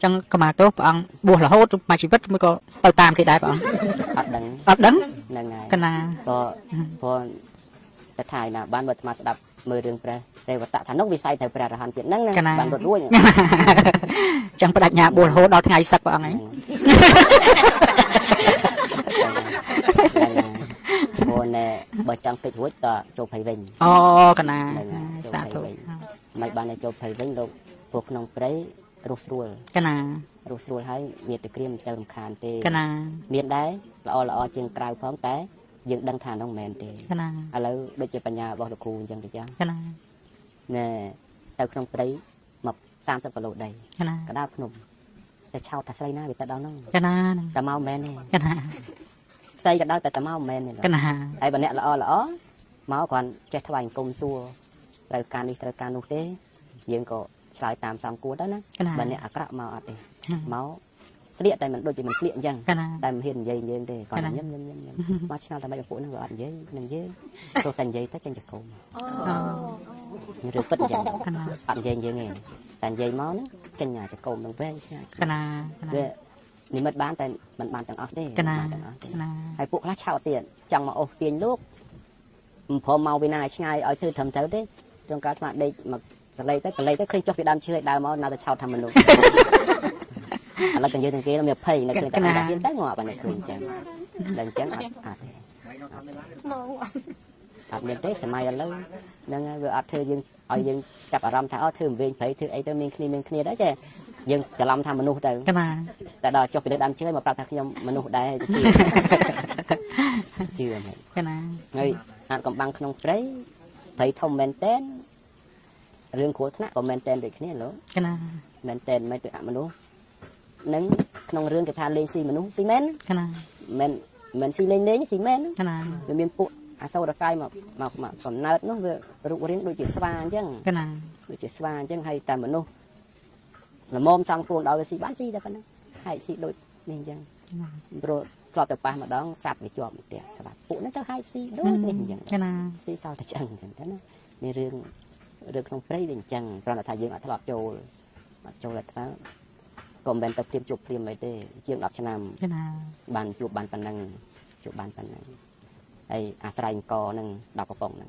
จังก็มาโต๊ะปองบัวละโหดมาชีวิตมันก็เอาตามที่ได้ปองอัดดังกันนาพอแต่ถ่ายนะบ้านวัดมาสดับมือเรื่องแปรแต่วัดฐานนกวิสัยแต่แปรหันจิตนั่งนะบ้านรถรุ่ยจังประดับหยาบัวละโหดเอาไงสักปองไงโอนเนี่ยบ่จังติดหัวต่อโจไพวินอ๋อกันนาสาธุไม่บ้านในโจไพวินเราพวกน้องเปรย์รูสรัวกันนารูสรัวให้เมียตะเกียมเซลล์คานเตะกันนาเมียได้ละอจึงกลายพร้อมแต่ยังดังทานน้องแมนเตะกันนาอะไรโดยเฉปัญญาบอกตะคูจังดิจ้ากันนาเนี่ยแต่น้องเปรย์มา30 กิโลได้กันนากระดาษขนมแต่ชาวทัศไลน่าไปตัดดาวนั่งกันนาแต่เมาแมนเนี่ยกันนาใส่กระดาษแต่เมาแมนเนี่ยกันนาไอ้บันเนี่ยละเมาก่อนจะถวายกรมซัวรายการนี้รายการนู้นเต้ยังก็ใช้ตามสามกูได้นะบันเนี่ยอักระเมาอัดเองเมาเสียแต่มันโดยที่มันเสียยังแต่มันเห็นยัยยังเต้ก่อนย้ำมาชนะทำไมจะพูดนั่งอัดยัยนั่งยัยตัวแต่ยัยถ้าจังจะโกงหรือปิดยัยอัดยัยยังไงแต่ยัยเมาเนี่ยจังหยาจะโกงลงไปใช่ไหมนี่มันบ้านแต่มันบ้านต่างออกได้ให้พวกข้าชาวเตียนจังมาโอ้เตียนลูกพอเมาไปนายช่างเอาเธอทำเท่าได้ตรงการมาได้มาสไลด์แต่เคยจบไปดำเชื่อดาวมาน่าจะชาวทำมันลูกอะไรกันเยอะตรงนี้เรามีเพย์นะคือแต่การยืนตั้งหัวไปในคืนจังดังจังอัดเมียนเต้สมัยแล้วนั่งเวลาเธอยังจับอารมณ์ถ้าเอาเธอเวียนเพย์เธอไอ้เธอมีคลีได้ใช่ยังจะล้ำทำมนุษย์ได้แต่ดาวจบไปเรื่องดำเชื่อมาปรับทางขยมมนุษย์ได้เชื่อไหมไงอ่านกำบังขนมเปรย์ไปทำเมนเทนเรื่องโคตรนะก็เมนเทนเด็กนี่เหรอเมนเทนไม่ตัวมนุษย์นั่งขนมเรื่องกับทานเลซีมนุษย์ซีเมนเมนซีเลนซีเมนเป็นเมียนปุ๊อาโซดาไกมาก่อนนัดนู้นเวรุเรียนโดยจิตสว่างจังโดยจิตสว่างจังให้แต่มนุษย์là mồm sang phun đâu xí bán xí đó con hay xí đôi nên chăng rồi lọt từ pa mà đón sạp để chọn một tiệt sạp phụ nó cho hai xí đôi nên chăng xí sao thì chẳng thế đó nên riêng không phải nên chăng rồi là thay dương ở thọ châu là thọ còn bên tập tiêm chụp tiêm mấy đây chương đọc cho nam bàn chụp bàn bàn năng chụp bàn bàn năng ai sài co năng đọc vào bông năng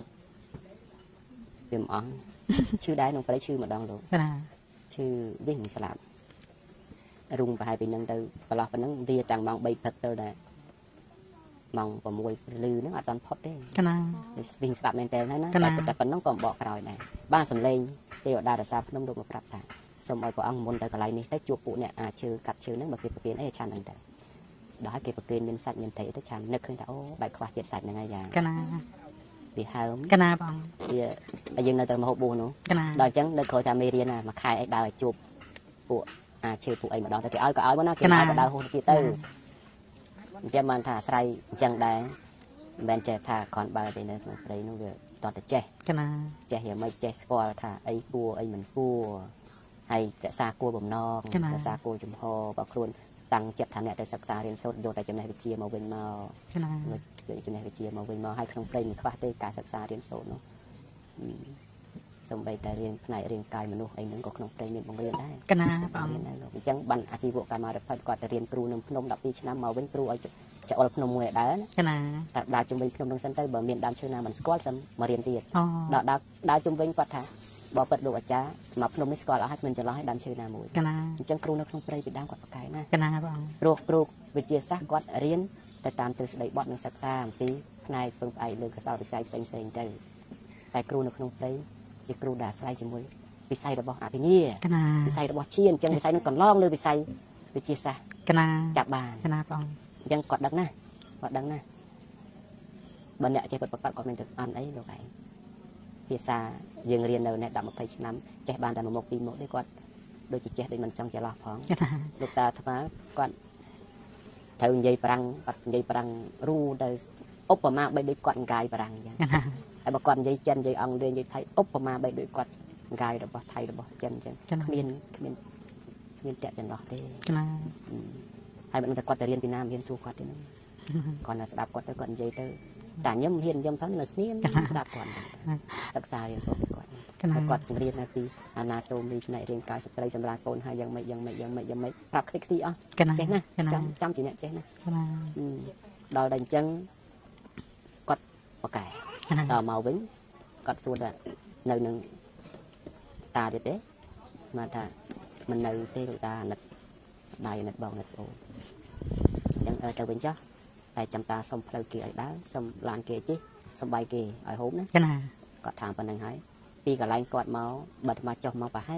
tiêm óngชื่อได้น้องไปได้ชื่อมาดองluônชื่อวิ่งสลับรุ่งไปให้ไปนั่งเตอปลาไปนั่งเวียจังมองใบพัดเตอได้มองประมวยลือนั่งอัดตอนพอดได้วิ่งสลับเมนเทนนะแต่ปนน้องก็บอกเราได้บ้านสำเร็จเดี๋ยวได้แต่ทราบน้องดูมาปรับทางสมัยพออังมนแต่กระไรนี่ได้จูบปุ๊เนี่ยชื่อกับชื่อนั่งแบบเก็บเปลี่ยนให้ชันนั่งแต่đóเก็บเปลี่ยนเป็นสัตว์เงินไทยได้ชันนึกขึ้นแต่โอ้ใบขวาเจ็ดสัตว์ยังไงอย่างbị hao cái na bằng bây giờ là từ một hộp bùn nữa đòi trắng đòi khởi tham mê riêng mà khai ấy đòi chụp của chơi phụ ấy mà đó thì cái ơi nó cái nào đòi hôn chị tư cho mình thả say chẳng đấy bên trẻ thả còn bao thì nó đấy nó về toàn là trẻ hiểu mấy trẻ squat thả ấy cua ấy mình cua hay trẻ xa cua bầm non trẻ xa cua chùm hồ và khuôn tăng chặt thằng này để sắc xa riêng sốt vô tại chỗ này bị chia màu bên màu chỗ này bị chia màu bên màu hay không đây mình khoác đây cả sắc xa riêng sốt nó xong bây tại riêng này riêng cài mình luôn anh cũng có không đây mình bằng riêng đấy cái nào chẳng bằng chi vụ cài mà được phải quạt riêng kêu nông đập đi năm màu bên kêu ở chỗ nông người đá cái nào tại đào trung bình nông sân tây bờ miền đam chơi nào mình squat xong mà riêng tiền đào trung bình quạt thả bỏ bật đồ chá mà nông đi squat là hết mình cho nóให้đam chơi nào mùi chẳng kêu nó không đây bị đam quạt cái na cái nào bằng ruột bị chia xác quạt riêngแต่ตามตัวสไลบอดนึงสัก3 ปีนายเพิ่งไปเลยกระสาวใจเซ็งๆใจแต่ครูนึกน้องไปจะครูด่าสไลจมูกไปใส่ระบบไปนี่ไปใส่ระบบเชียนจังไปใส่นั่งก่อนล่องเลยไปใส่ไปเจียซะจับบานยังกอดดังนะบันเนี่ยจะเปิดประกาศก่อนเป็นตึกอันấy rồi vậyพี่ซายังเรียนเลยเนี่ยดับมาไปน้ำแจกบานแต่มาหมกปีหมกได้ก่อนโดยจิตแจกได้มันจังจะรอพ้องลูกตาธรรมะก่อนthường dây prang ru đời ốp mà bay đôi quạt gài prang vậy, ai bà quạt dây chân dây ong dây thay ốp mà bay đôi quạt gài rồi bỏ thay rồi bỏ chân miên tẹt chân đỏ thế, hai bạn người ta quạt từ riêng Việt Nam hiên su quạt thế còn là đạp quạt tới quạt dây tới, cả nhâm hiên nhâm thắng là sniên đạp quạt, sắc xa hiên số quạt, គាត់រៀននៅពីអាណាតូមីផ្នែករាងកាយស្ត្រីសម្រាប់កូនហើយយ៉ាងម៉េចប្រាប់ខ្ទេចអស់ចេះណាចាំជាអ្នកចេះណាដល់តែអញ្ចឹងគាត់បកែដល់មកវិញគាត់សួរថានៅនឹងតាទៀតទេមកថាមិននៅទេលោកតាអាណិតដៃអាណិតបងអាណិតអូអញ្ចឹងទៅវិញចុះតែចាំតាសុំផ្លូវគេឲ្យដើរសុំឡានគេជិះសុំបាយគេឲ្យហូបណាគាត់ថាប៉ុណ្្នឹងហើយពីកន្លែងគាត់មកបាត់មកចុះមកប្រហែល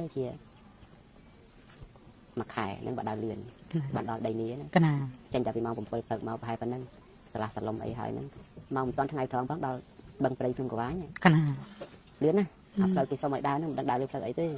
ជាមួយខែនឹងបាត់ដើរលឿនបាត់ដល់ដីនេះណាចេញតែពីម៉ោង 7 ព្រឹកមកប្រហែលប៉ុណ្្នឹងឆ្លាស់សឡុំអីហើយហ្នឹងមកមិនតាន់ថ្ងៃត្រង់ផងដល់បឹងព្រៃភ្នំកវាញលឿនណាអាផ្លូវគេសុំឲ្យដើរហ្នឹងមិនដឹងដើរលើផ្លូវអីទេ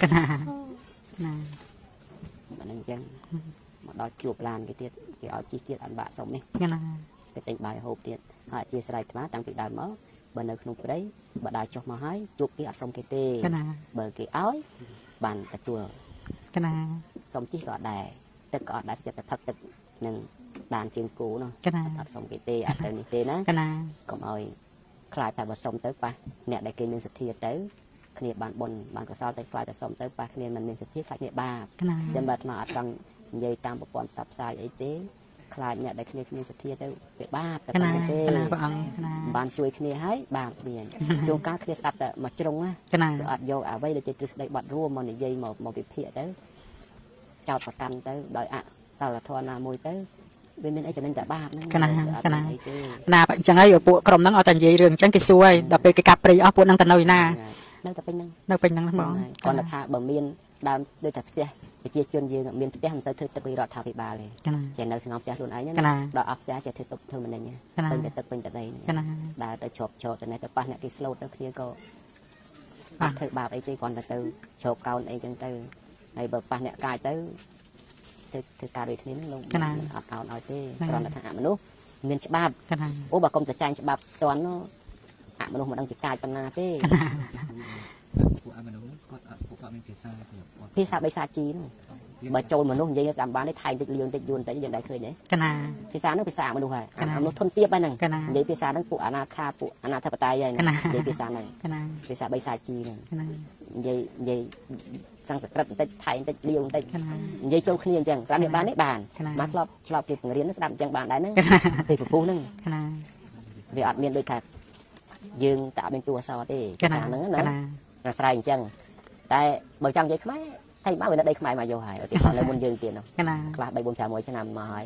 អាហ្នឹងអញ្ចឹងមកដល់ជួបឡានគេទៀតគេឲ្យជិះទៀតអត់បាក់សុំនេះគេទិញបាយហូបទៀតហើយអធិស្ឋានថ្មតាំងពីដើមមកបើនៅក្នុងព្រៃបើដើរចុះមកហើយជួបគេអត់សុំគេទេបើគេឲ្យបានទទួលសុំជិះក៏អត់ដែរទឹកក៏អត់ដែរចិត្តតែផឹកទឹកនឹងដានជើងគោនោះអត់សុំគេទេអត់ទៅនេះទេណាកុំឲ្យខ្លាចតែបើសុំទៅប៉ះអ្នកដែលគេមានសទ្ធាទៅគ្នាបានបុណ្យបានកសលតែខ្លាចតែសុំទៅប៉ះគ្នាមិនមានសទ្ធាខ្លាចគ្នាបាបចាំបាត់មកអត់ចង់និយាយតាមប្រព័ន្ធផ្សព្វផ្សាយអីទេខ្លាចអ្នកដែលគ្នាមានសទ្ធាទៅវាបាបតែប៉ុណ្្នឹងទេបានជួយគ្នាហើយបាបមានជួនកាលគ្នាស្ដាប់តែមកជ្រុងណាអត់យកអ្វីដែលជាទ្រឹស្ដីបត់រួមមកនិយាយមកវិភាគទៅចោតប្រកាន់ទៅដោយអសិលធម៌ណាមួយទៅវាមានអីចំណេញតែបាបហ្នឹងណាអញ្ចឹងហើយពួកក្រុមហ្នឹងអត់តែនិយាយរឿងអញ្ចឹងគេសួរហើយដល់ពេលគេកាប់ព្រៃអស់ពួកហ្នឹងទៅនៅណានៅតែពេញហ្នឹងហ្មងគាត់ថាបើមានដើមដូចតែផ្ទះប្រជាជនយើងមានផ្ទះមិនសូវធ្វើទឹកពីរដ្ឋាភិបាលទេចេះនៅស្ងោផ្ទះខ្លួនឯងណាដល់អស់ផ្ទះចេះធ្វើទឹកធ្វើមិនញ៉ាពេញតែទឹកពេញតែដីដើរទៅជ្រប់ជ្រកទៅនេះទៅប៉ះអ្នកគេស្លូតទៅគ្នាក៏អត់ធ្វើបាបអីទេគាត់ទៅជ្រកកោនអីចឹងទៅហើយបើប៉ះអ្នកកាយទៅធ្វើការដូចគ្នាហ្នឹងលោកអត់អោនឲ្យទេគ្រាន់តែថាអមនុស្សមានច្បាប់អូបើកុំតែចាញ់ច្បាប់តន់អមនុស្សមិនដឹងជាកាចប៉ុណ្ណាទេពួកអមនុស្សគាត់មានភាសាបិសាជីហ្នឹងបើចូលមនុស្សនិយាយស្ដាំបានទេថៃតិចលឿងតិចយួនតិចយើងដែរឃើញទេភាសាហ្នឹងភាសាអមនុស្សហើយអមនុស្សធន់ទាបហ្នឹងនិយាយភាសាហ្នឹងពួកអាណាខាពួកអាណាធិបតេយ្យហើយនិយាយភាសាហ្នឹងភាសាបិសាជីហ្នឹងនិយាយសង្ស្ក្រឹតបន្តិចថៃបន្តិចលាវបន្តិចនិយាយចូលគ្នាអញ្ចឹងស្ដាប់នេះបានទេបានមកឆ្លប់គេបង្រៀនស្ដាប់អញ្ចឹងបានដែរហ្នឹងទេពពុះហ្នឹងវាអត់មានដូចថាយើងតែអត់មានតួអក្សរទេភាសាហ្នឹងណាអាស្រ័យអញ្ចឹងតែបើចង់និយាយខ្មែរថៃមកវានៅដីខ្មែរមកយកហើយទីគាត់នៅមុនយើងទៀតនោះខ្លះ3 4 5 1ឆ្នាំមកហើយ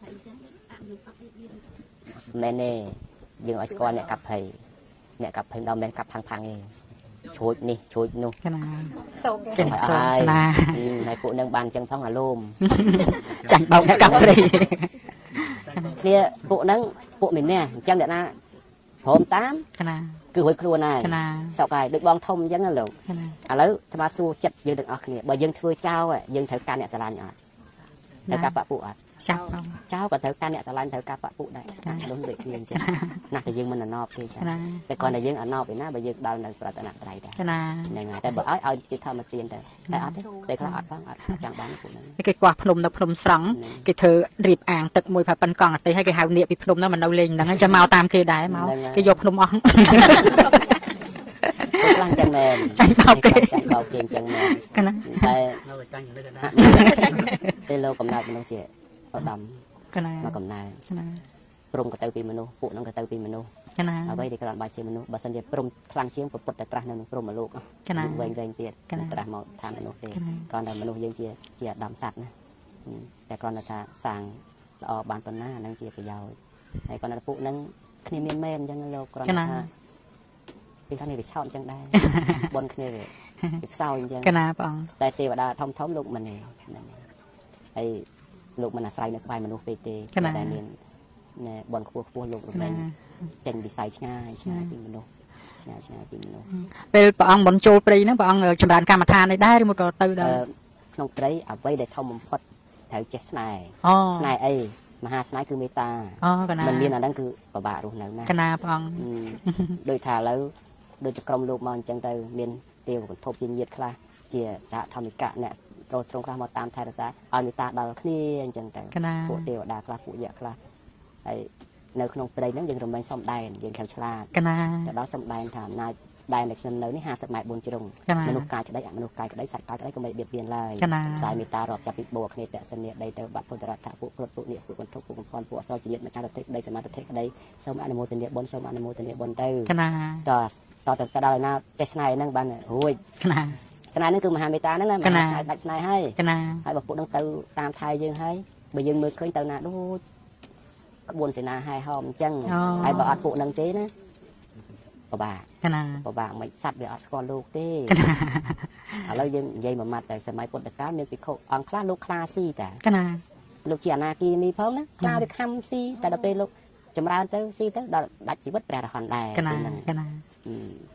មែនទេយើងឲ្យស្គាល់អ្នកកាប់ភ័យដល់មិនកាប់ផាំងទេឈួចនេះឈួចនោះសូមហើយហើយពួកនឹងបានអញ្ចឹងផងអាលោមចាញ់បោកអ្នកកាប់ព្រៃគ្នាពួកហ្នឹងពួកមីនះអញ្ចឹងអ្នកណាព្រមតាមគឺរួចខ្លួនហើយសោកហើយដូចបងធំអញ្ចឹងណាលោកឥឡូវស្មាសួរចិត្តយើងទាំងអស់គ្នាបើយើងធ្វើចោលយើងត្រូវការអ្នកស្រឡាញ់អត់ត្រូវការបពុអត់ចោលក៏ត្រូវការអ្នកស្រឡាញ់ត្រូវការបពុដែរនោះដូចគ្នាអញ្ចឹងណាស់តែយើងមិនអណប់ទេតែគ្រាន់តែយើងអណប់ឯណាបើយើងដល់នៅប្រតនត្រ័យដែរហ្នឹងហើយតែបើឲ្យជាធម្មទានតែអត់ទេតែខ្លះអត់ផងអត់ចង់បានពួកហ្នឹងគេខ្វះភ្នំនៅភ្នំស្រង់គេធ្វើរៀបអាងទឹកមួយប៉ិនកង់អត់ទេហើយគេហៅនាគពីភ្នំហ្នឹងមកនៅលេងហ្នឹងចាំមកតាមគេដែរមកគេយកភ្នំអស់ខ្លាំងចឹងមែនចាញ់បោកគេអញ្ចឹងមែនតែនៅតែចាញ់នៅកណ្ដាលពេលលោកកំណើតមនុស្សជាឧត្តមមកកំណើតព្រមក៏ទៅពីមនុស្សពួកហ្នឹងក៏ទៅពីមនុស្សអ្វីដែលគ្រាន់បើជាមនុស្សបើសិនជាព្រមខ្លាំងជាងពុទ្ធតែត្រាស់នៅក្នុងព្រមលោកវែងទៀតត្រាស់មកថាមនុស្សទេគ្រាន់តែមនុស្សយើងជាឧត្តមសត្វណាតែគ្រាន់តែថាសាងល្អបានប៉ុណ្ណាហ្នឹងជាប្រយោជន៍ហើយគ្រាន់តែពួកហ្នឹងគ្នាមានមែនអញ្ចឹងលោកគ្រាន់តែថាពីខាងនេះវាឆោតអញ្ចឹងដែរបនគ្នាវាខ្សោយអញ្ចឹងបងតែទេវតាធំលោកមិនទេហើយលោកមិនអាស្រ័យនៅក្បែរមនុស្សពេកទេតែមានបនខ្ពស់លោករំលែងចេញវិស័យឆ្ងាយពីមនុស្សឆ្ងាយពីមនុស្សពេលព្រះអង្គបនចូលព្រៃហ្នឹងព្រះអង្គចម្រើនកម្មដ្ឋាននេះដែរឬមកក៏ទៅដែរក្នុងព្រៃអ្វីដែលធំបំផុតត្រូវចេះស្នេហ៍អីមហាស្នេហ៍គឺមេត្តាមិនមានអាហ្នឹងគឺពិបាករស់នៅណាកណាព្រះអង្គដូចថាឥឡូវដូចក្រុមលោកមកអញ្ចឹងទៅមានទេវកន្ធពជាញាតិខ្លះជាសហធម្មិកៈអ្នកត្រង់ខ្លះមកតាមថែរក្សាឲ្យមេត្តាដល់គ្នាអញ្ចឹងទៅពួកទេវតាខ្លះពួកយក្សខ្លះហើយនៅក្នុងព្រៃហ្នឹងយើងរំលែងសំដែងយើងខំឆ្លាតទៅដល់សំដែងថាអំណាច đại này xem nơi ní 50 mét 4 ជ្រុង មនុស្សកាយក្តីអមនុស្សកាយក្តីសត្វកាយក្តីក៏មិនបៀតបៀនឡើយខ្សែមេត្តារាប់ចាប់ពីបួគ្នាតសនាដីទៅបាត់ពុទ្ធរដ្ឋពួកព្រឹត្តពួកនេះពួកបន្ទុកពួកកំផនពួកអសរជាតិម្ចាស់តតិក្តីសមាធិក្តីសូមអនុមោទនាបុណ្យសូមអនុមោទនាបុណ្យទៅតទៅដល់ណាចេះស្នេហ៍ហ្នឹងបានរួចស្នេហ៍ហ្នឹងគឺមហាមេត្តាហ្នឹងណាមហាស្នេហ៍ដាច់ស្នេហ៍ហើយបើពួកហ្នឹងទៅតាមថៃយើងហើយបើយើងមើលឃើញទៅណាដូចក្បួនសេនាហែហោមអញ្ចឹងហើយបើអត់ពួកហ្នឹងទេណាពិបាកមិនសัตว์វាអត់ស្គាល់លោកទេឥឡូវយើងនិយាយមួយម៉ាត់តែសម័យពុទ្ធកាលមានភិក្ខុអង្គខ្លះលោកខ្លាស៊ីតាលោកជាអនាគីមីផងណាខ្លាវាខំស៊ីតែដល់ពេលលោកចម្រើនទៅស៊ីទៅដល់ដាច់ជីវិតព្រះរហន្តដែរ